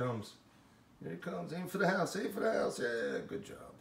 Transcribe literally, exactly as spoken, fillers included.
comes. Here he comes. Aim for the house. Aim for the house. Yeah, good job.